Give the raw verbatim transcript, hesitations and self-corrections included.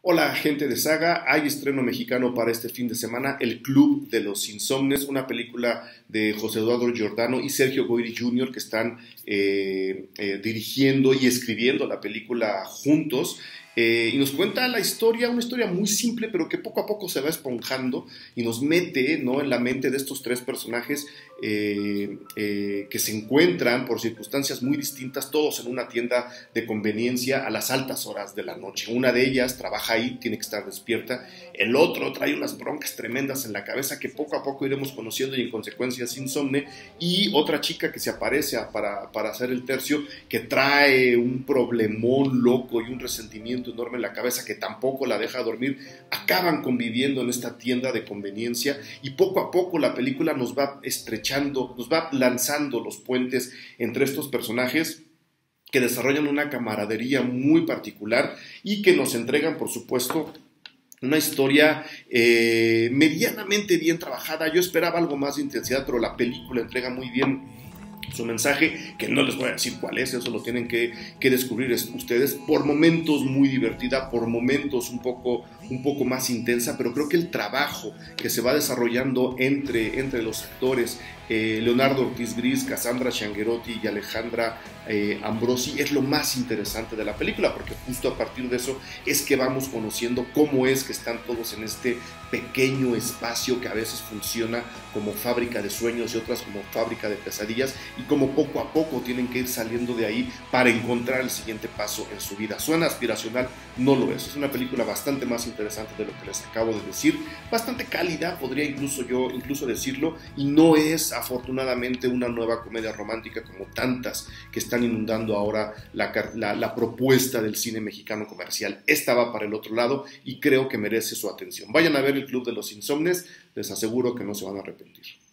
Hola gente de Saga, hay estreno mexicano para este fin de semana, El Club de los Insomnes, una película de José Eduardo Giordano y Sergio Goyri junior que están eh, eh, dirigiendo y escribiendo la película juntos. Eh, y nos cuenta la historia, una historia muy simple, pero que poco a poco se va esponjando y nos mete, ¿no?, en la mente de estos tres personajes eh, eh, que se encuentran por circunstancias muy distintas, todos en una tienda de conveniencia a las altas horas de la noche. Una de ellas trabaja ahí, tiene que estar despierta. El otro trae unas broncas tremendas en la cabeza que poco a poco iremos conociendo y en consecuencia es insomne. Y otra chica que se aparece para, para hacer el tercio, que trae un problemón loco y un resentimiento enorme en la cabeza que tampoco la deja dormir. Acaban conviviendo en esta tienda de conveniencia y poco a poco la película nos va estrechando, nos va lanzando los puentes entre estos personajes que desarrollan una camaradería muy particular y que nos entregan, por supuesto, una historia eh, medianamente bien trabajada. Yo esperaba algo más de intensidad, pero la película entrega muy bien su mensaje, que no les voy a decir cuál es, eso lo tienen que, que descubrir ustedes. Por momentos muy divertida, por momentos un poco, un poco más intensa, pero creo que el trabajo que se va desarrollando entre, entre los actores, eh, Leonardo Ortiz Gris, Cassandra Changuerotti y Alejandra eh, Ambrosi, es lo más interesante de la película, porque justo a partir de eso es que vamos conociendo cómo es que están todos en este pequeño espacio que a veces funciona como fábrica de sueños y otras como fábrica de pesadillas, y cómo poco a poco tienen que ir saliendo de ahí para encontrar el siguiente paso en su vida. Suena aspiracional, no lo es. Es una película bastante más interesante de lo que les acabo de decir, bastante cálida, podría incluso yo incluso decirlo, y no es afortunadamente una nueva comedia romántica como tantas que están inundando ahora la, la, la propuesta del cine mexicano comercial. Esta va para el otro lado y creo que merece su atención. Vayan a ver El Club de los Insomnes, les aseguro que no se van a arrepentir.